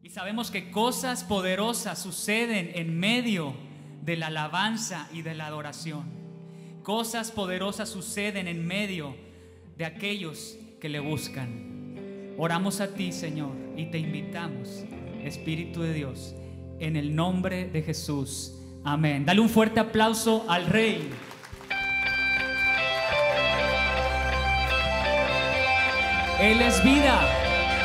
Y sabemos que cosas poderosas suceden en medio de la alabanza y de la adoración. Cosas poderosas suceden en medio de aquellos que le buscan. Oramos a ti, Señor, y te invitamos, Espíritu de Dios, en el nombre de Jesús. Amén. Dale un fuerte aplauso al Rey. Él es vida.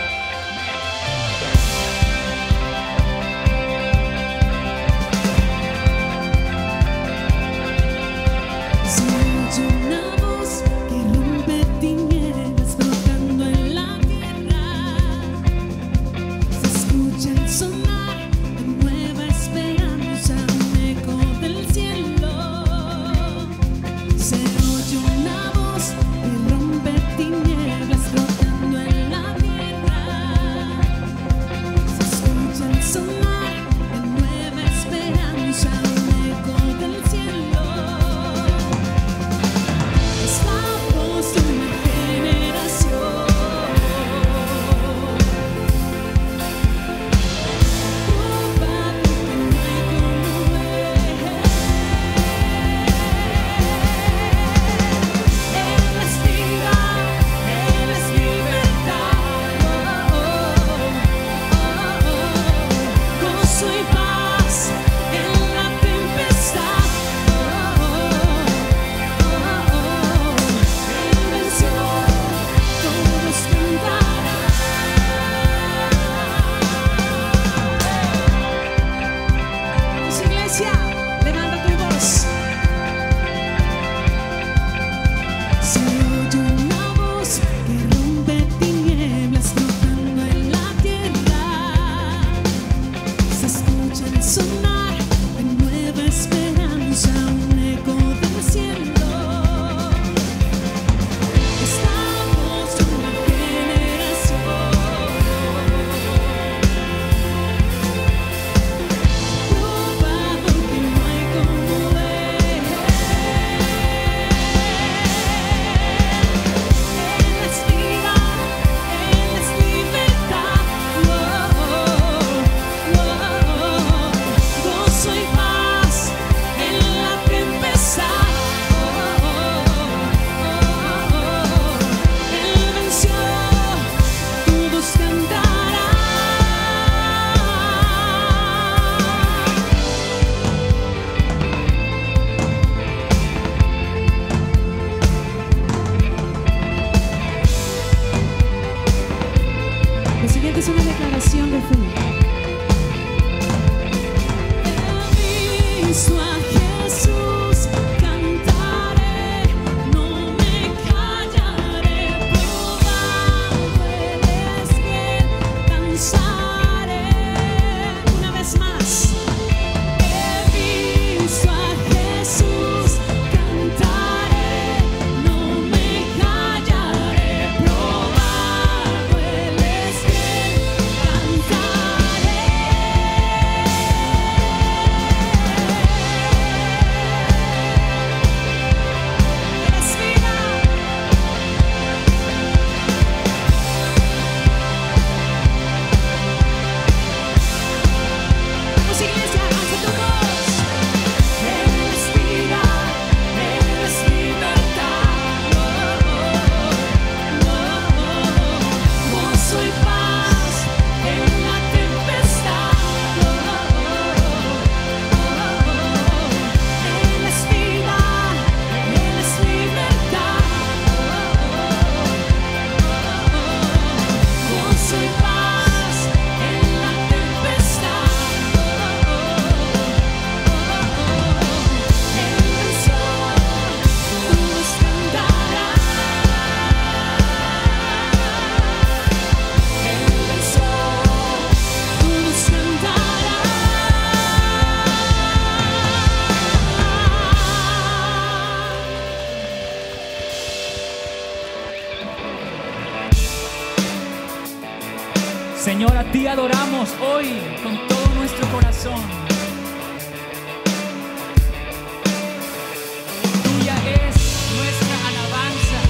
Señor, a ti adoramos hoy con todo nuestro corazón. Tuya es nuestra alabanza,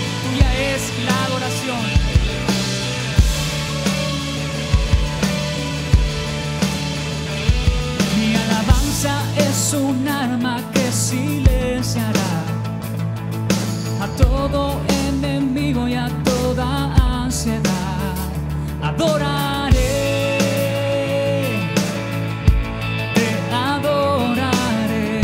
tuya es la adoración. alabanza es un arma que silenciará a todo enemigo y a toda ansiedad. Adoraré, te adoraré.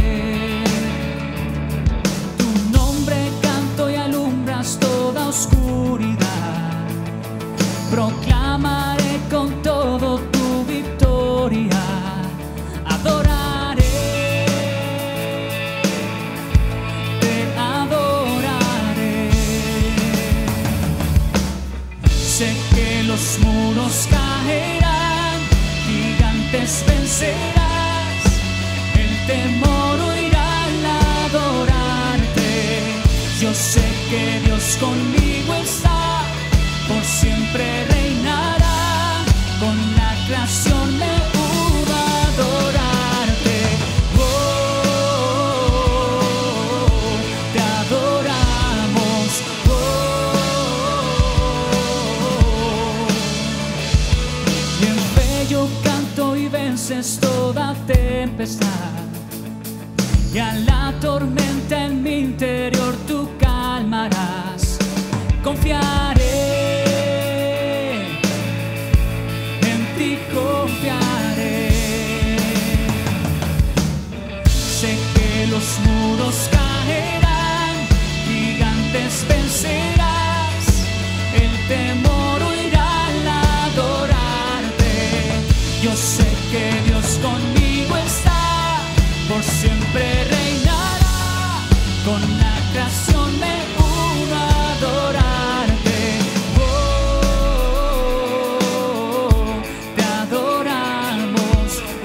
Tu nombre canto y alumbras toda oscuridad. Proclamaré con todo tu victoria. Adoraré, te adoraré. Sé que los muros caerán, gigantes vencerás, el temor huirá al adorarte. Yo sé que Dios conmigo está, por siempre reinará, con la creación me uno a adorarte. Te adoramos. Y en fe yo canto y vences toda tempestad, y a la tormenta en mi interior tú calmarás. Confiaré, en ti confiaré. Sé que los muros caerán, gigantes vencerás, el temor huirá al adorarte. Yo sé que Dios conmigo está, por siempre reinará, con la creación me uno a adorarte. Te adoramos.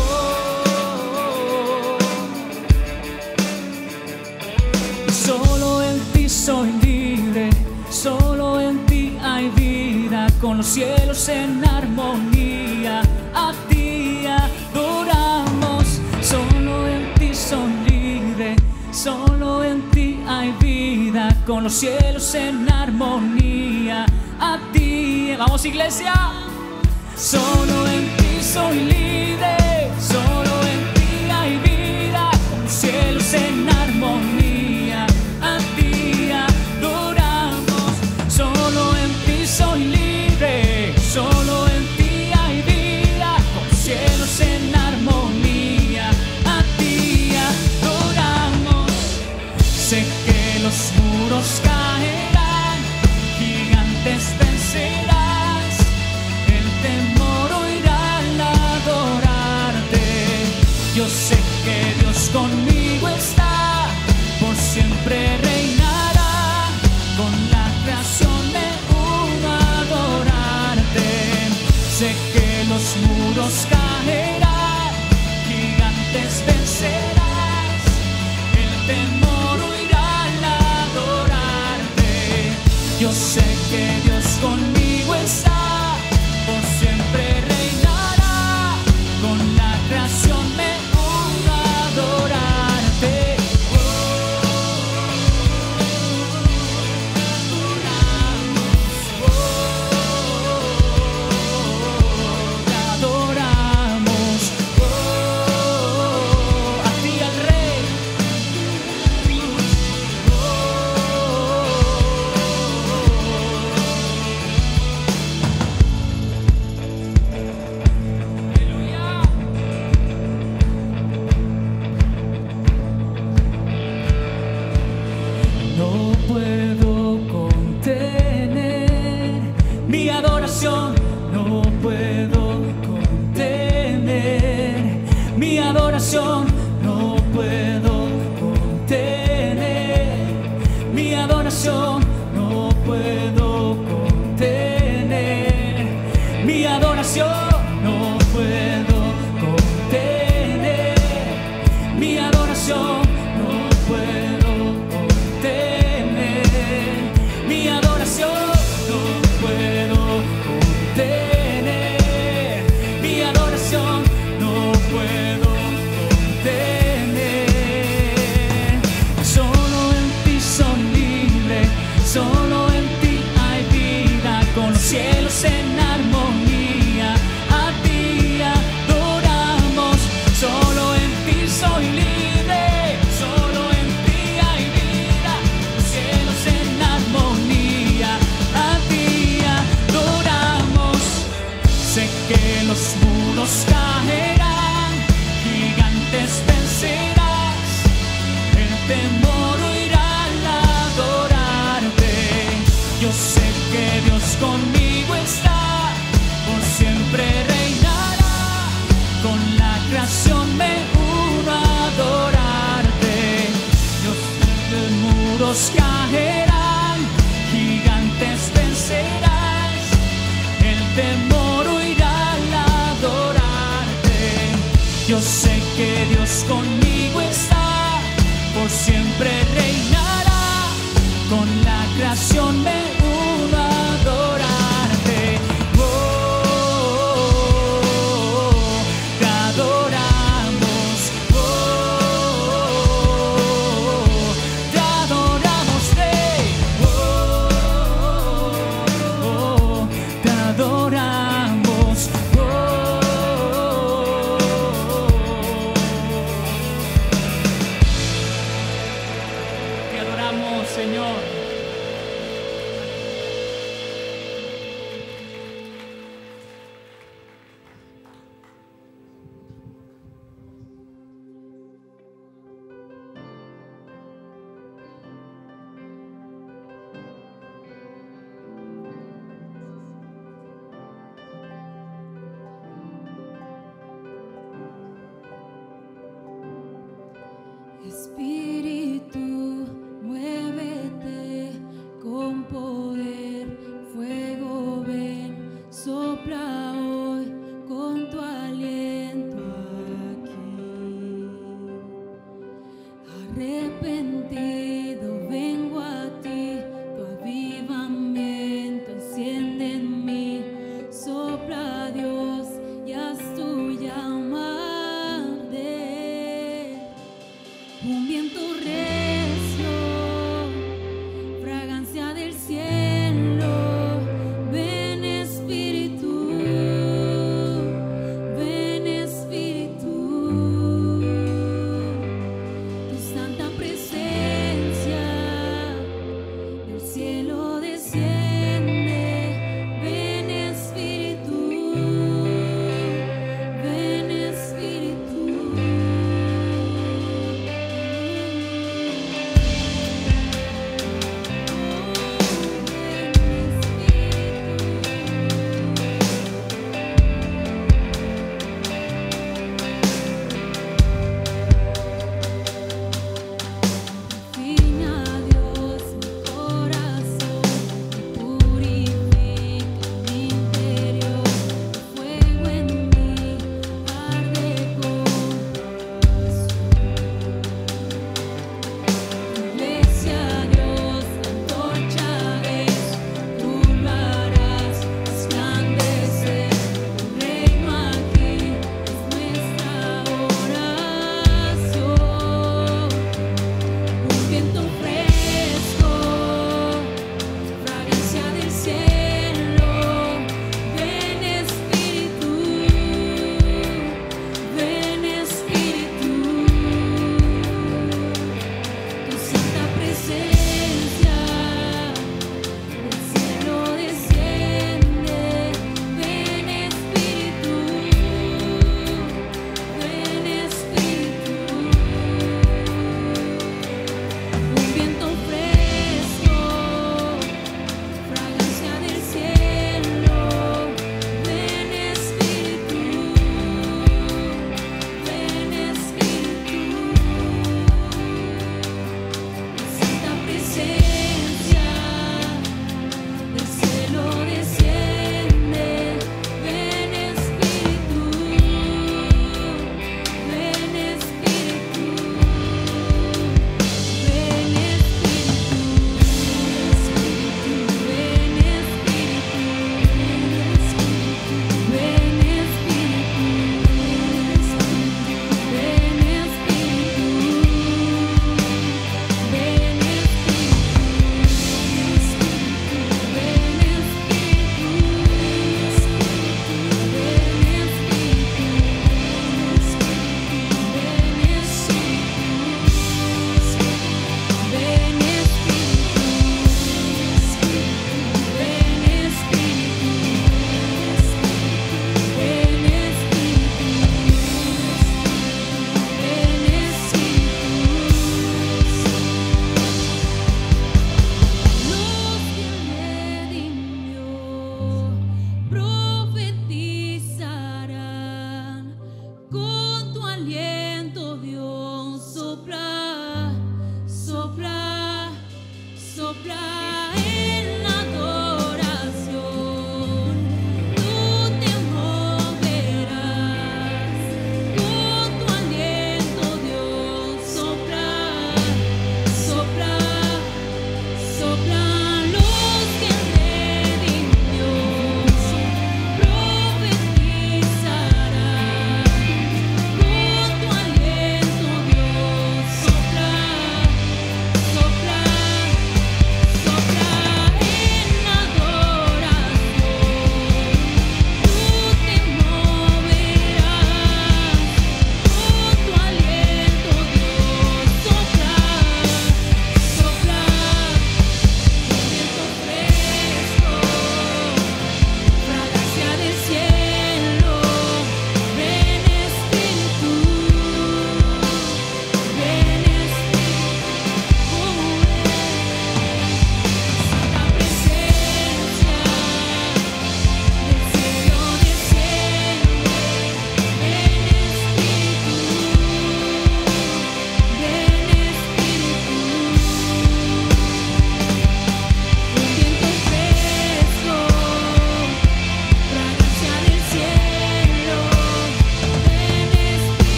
Solo en ti soy libre, solo en ti hay vida, con los cielos en armonía, a ti adoramos. Solo en ti soy libre, solo en ti hay vida, con los cielos en armonía, a ti. Vamos, iglesia. Solo en ti soy libre, solo en ti hay vida, con los cielos en armonía, a ti adoramos. Solo en ti soy libre, solo en ti hay vida, con los cielos en armonía, a ti adoramos. Sé que los muros caerán, gigantes vencerás, el temor huirá al adorarte. Yo sé que Dios conmigo está, por siempre reinará, con la creación me uno a adorarte. Sé que los muros caerán, gigantes vencerás, el temor huirá al adorarte. Yo sé que Dios conmigo está, por siempre reinará, con la creación me uno a adorarte. Te adoramos. A ti al Rey. No puedo contener mi adoración, no puedo contener mi adoración, no puedo contener mi adoración, no puedo contener mi adoración, no puedo contener mi adoración, no puedo contener mi adoración, no puedo contener mi adoración, no puedo contener. Solo en ti soy libre, solo en ti hay vida, con los cielos en armonía, a ti adoramos. Solo en ti soy sé que los muros caerán, gigantes vencerás, el temor huirá al adorarte. Yo sé que Dios conmigo está, por siempre reinará, con la creación me uno a adorarte. Yo sé que los muros caerán, gigantes vencerás, el temor huirá al adorarte. Yo sé que Dios conmigo está, por siempre reinará, con la creación me uno a adorarte. Te adoramos, te adoramos, Rey. Te adoramos, te adoramos, Señor. Espíritu, muévete con poder, fuego ven, sopla hoy con tu aliento aquí. Arrepentido vengo a ti, tu avivamiento enciende en mí, sopla Dios y haz tu llama arder. Un viento recio, fragancia del cielo, ven Espíritu, ven Espíritu, tu santa presencia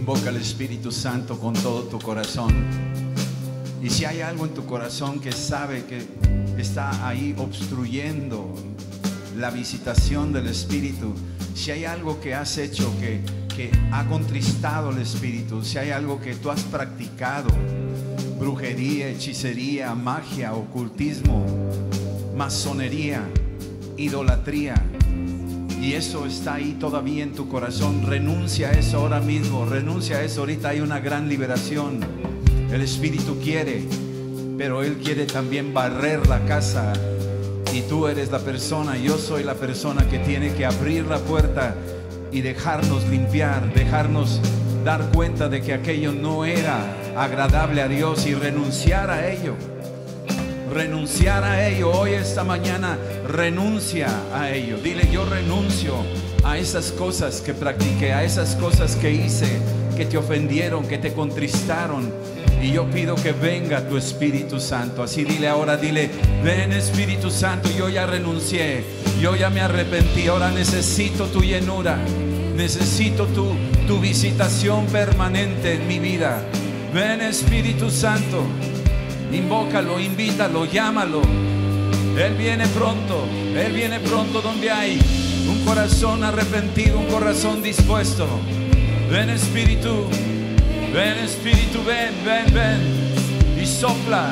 Invoca al Espíritu Santo con todo tu corazón. Y si hay algo en tu corazón que sabe que está ahí obstruyendo la visitación del Espíritu, si hay algo que has hecho que ha contristado al Espíritu, si hay algo que tú has practicado, brujería, hechicería, magia, ocultismo, masonería, idolatría, y eso está ahí todavía en tu corazón, renuncia a eso ahora mismo, renuncia a eso. Ahorita hay una gran liberación. El Espíritu quiere, pero Él quiere también barrer la casa, y tú eres la persona, yo soy la persona que tiene que abrir la puerta y dejarnos limpiar, dejarnos dar cuenta de que aquello no era agradable a Dios y renunciar a ello. Renunciar a ello. Hoy, esta mañana, renuncia a ello. Dile: yo renuncio a esas cosas que practiqué, a esas cosas que hice, que te ofendieron, que te contristaron. Y yo pido que venga tu Espíritu Santo. Así dile ahora, dile: ven Espíritu Santo, yo ya renuncié, yo ya me arrepentí, ahora necesito tu llenura, necesito tu visitación permanente en mi vida. Ven Espíritu Santo, invócalo, invítalo, llámalo. Él viene pronto donde hay un corazón arrepentido, un corazón dispuesto. Ven Espíritu, ven Espíritu, ven, ven, ven y sopla.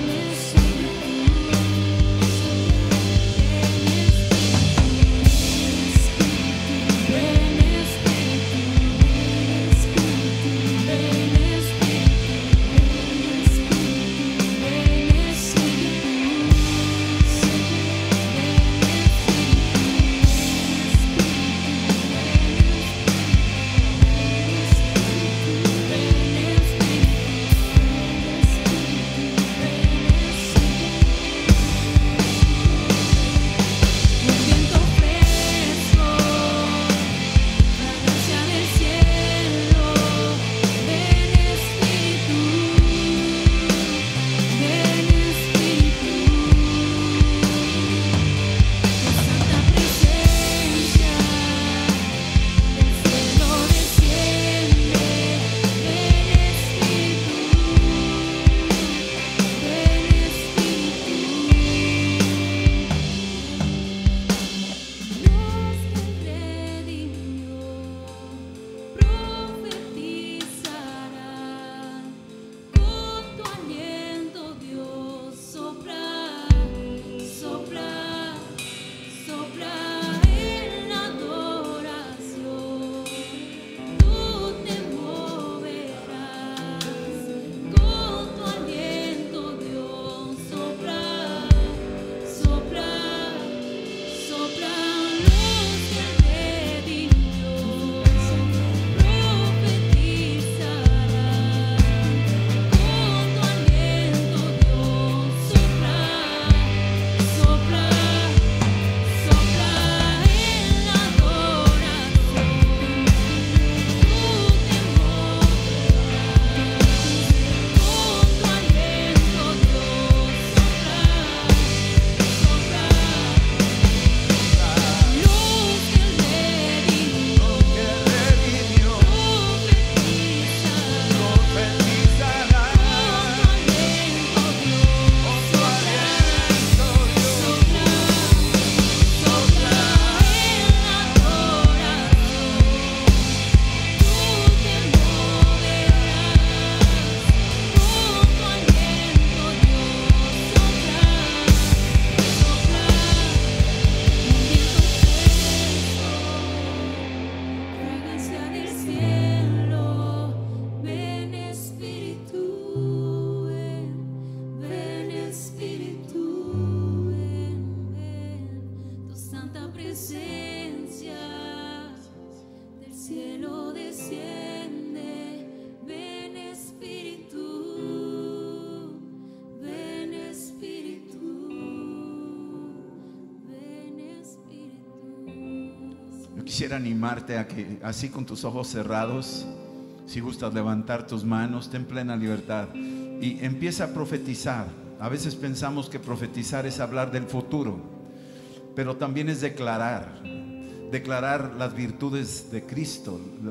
Quisiera animarte a que, así con tus ojos cerrados, si gustas levantar tus manos, ten plena libertad y empieza a profetizar. A veces pensamos que profetizar es hablar del futuro, pero también es declarar las virtudes de Cristo,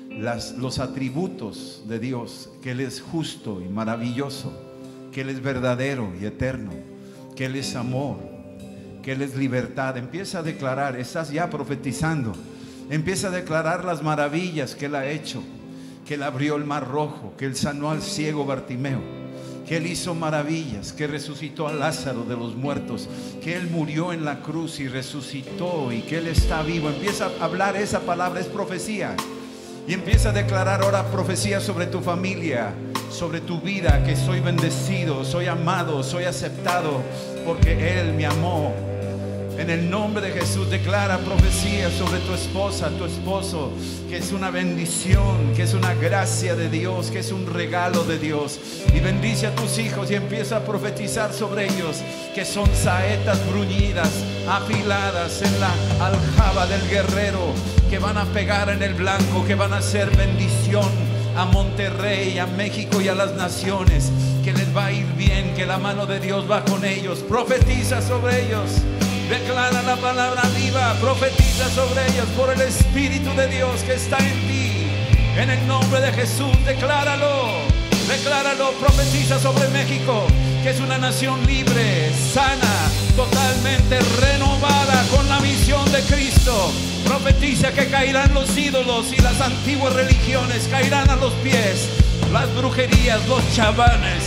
los atributos de Dios, que Él es justo y maravilloso, que Él es verdadero y eterno, que Él es amor, que Él es libertad. Empieza a declarar, estás ya profetizando, empieza a declarar las maravillas que Él ha hecho, que Él abrió el mar rojo, que Él sanó al ciego Bartimeo, que Él hizo maravillas, que resucitó a Lázaro de los muertos, que Él murió en la cruz y resucitó y que Él está vivo. Empieza a hablar esa palabra, es profecía. Y empieza a declarar ahora profecía sobre tu familia, sobre tu vida, que soy bendecido, soy amado, soy aceptado, porque Él me amó. En el nombre de Jesús declara profecía sobre tu esposa, tu esposo, que es una bendición, que es una gracia de Dios, que es un regalo de Dios. Y bendice a tus hijos y empieza a profetizar sobre ellos, que son saetas bruñidas, afiladas en la aljaba del guerrero, que van a pegar en el blanco, que van a ser bendición a Monterrey, a México y a las naciones, que les va a ir bien, que la mano de Dios va con ellos. Profetiza sobre ellos. Declara la palabra viva, profetiza sobre ellos por el Espíritu de Dios que está en ti. En el nombre de Jesús, decláralo, decláralo, profetiza sobre México, que es una nación libre, sana, totalmente renovada con la misión de Cristo. Profetiza que caerán los ídolos y las antiguas religiones, caerán a los pies, las brujerías, los chamanes,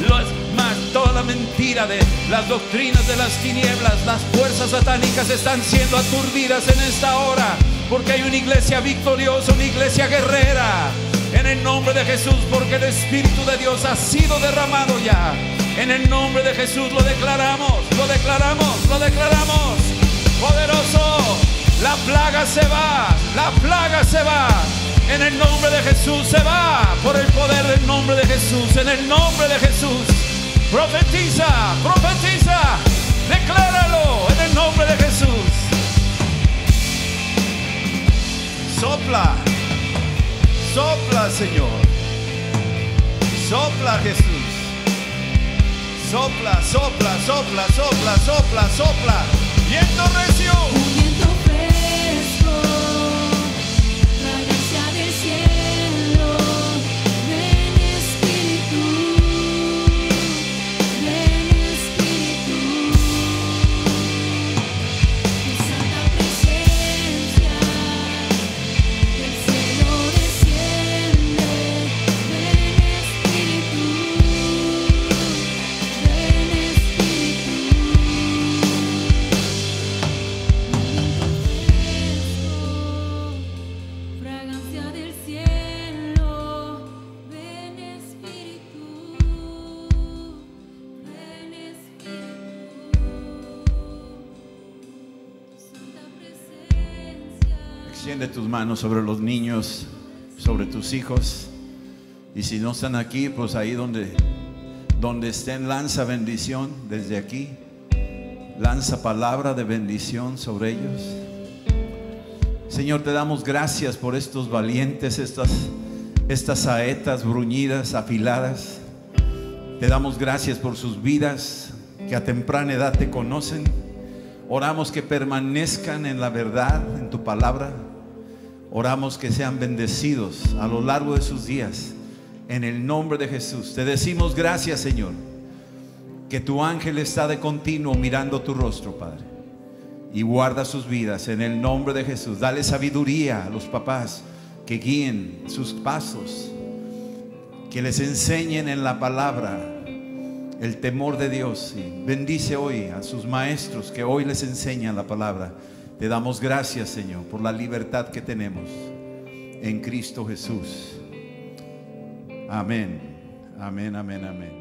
toda la mentira de las doctrinas de las tinieblas. Las fuerzas satánicas están siendo aturdidas en esta hora, porque hay una iglesia victoriosa, una iglesia guerrera, en el nombre de Jesús, porque el Espíritu de Dios ha sido derramado ya. En el nombre de Jesús lo declaramos, lo declaramos, lo declaramos. Poderoso, la plaga se va, la plaga se va. En el nombre de Jesús se va, por el poder del nombre de Jesús, en el nombre de Jesús. Profetiza, profetiza, decláralo en el nombre de Jesús. Sopla, sopla, Señor. Sopla, Jesús. Sopla, sopla, sopla, sopla, sopla, sopla. Viento recio. Un viento fresco, fragancia del cielo. Ven Espíritu, ven Espíritu. Tu santa presencia del cielo desciende. Ven Espíritu, ven Espíritu. Fragancia del cielo, ven Espíritu, ven Espíritu, santa presencia. Extiende tus manos sobre los niños, sobre tus hijos. Y si no están aquí, pues ahí donde estén, lanza bendición desde aquí. Lanza palabra de bendición sobre ellos. Señor, te damos gracias por estos valientes, estas saetas bruñidas, afiladas. Te damos gracias por sus vidas, que a temprana edad te conocen. Oramos que permanezcan en la verdad, en tu palabra. Oramos que sean bendecidos a lo largo de sus días. En el nombre de Jesús te decimos gracias, Señor, que tu ángel está de continuo mirando tu rostro, Padre, y guarda sus vidas en el nombre de Jesús. Dale sabiduría a los papás, que guíen sus pasos, que les enseñen en la palabra el temor de Dios. Y bendice hoy a sus maestros que hoy les enseñan la palabra. Te damos gracias, Señor, por la libertad que tenemos en Cristo Jesús. Amén, amén, amén, amén.